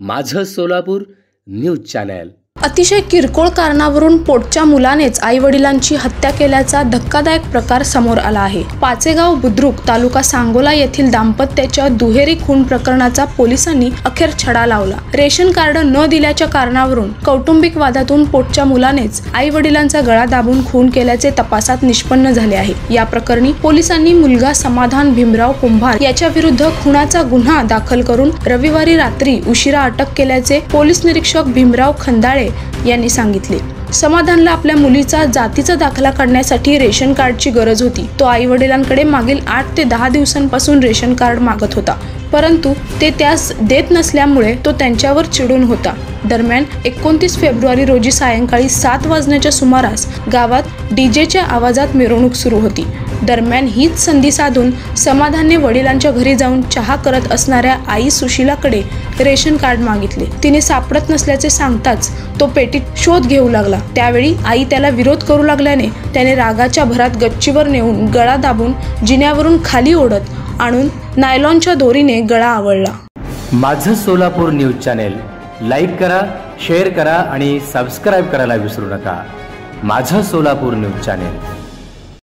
माझं Solapur news channel. अतिशय किरकोळ कारणावरून पोटच्या मुलानेच आई-वडिलांची हत्या केल्याचा धक्कादायक प्रकार समोर आला आहे। पाचेगाव बुद्रुक तालुका सांगोला येथील दाम्पत्याच्या दुहेरी खून प्रकरणाचा पोलिसांनी अखेर छडा लावला। रेशन कार्ड न दिल्याच्या कारणावरून कौटुंबिक वादातून पोटच्या मुलानेच आई-वडिलांचा गळा दाबून खून केल्याचे तपासात निष्पन्न झाले आहे। या प्रकरणी पोलिसांनी मुलगा समाधान भीमराव कुंभार याच्या विरुद्ध खुनाचा गुन्हा दाखल करून रविवारी रात्री उशिरा अटक केल्याचे पोलीस निरीक्षक भीमराव खंदाळे यांनी सांगितले। समाधानला आपल्या मुलीचा जातीचा दाखला काढण्यासाठी रेशन कार्डची गरज होती। तो आई-वडिलांकडे मागील 8 ते 10 दिवसांपासून रेशन कार्ड मागत होता, परंतु ते त्यास देत नसल्यामुळे तो त्यांच्यावर चिडून होता। दरम्यान 29 फेब्रुवारी रोजी सायंकाळी 7 वाजण्याच्या सुमारास गावात डीजेच्या आवाजात मिरवणूक सुरू होती। दरम्यान हीच संधी साधून समाधानने वडिलांच्या घरी जाऊन चहा करत असणाऱ्या आई सुशीलाकडे रेशन कार्ड मागितले। तिने सापडत नसल्याचे सांगताच तो पेटीत शोध घेऊ लागला। त्यावेळी आई त्याला विरोध करू लागल्याने त्याने रागाच्या भरात गच्चीवर नेऊन गळा दाबून जिन्यावरून खाली ओढत आणून नायलॉनच्या दोरीने गळा आवळला। माझं सोलापूर न्यूज चॅनल लाईक करा, शेअर करा आणि सबस्क्राइब करायला विसरू नका। माझं सोलापूर न्यूज चॅनल।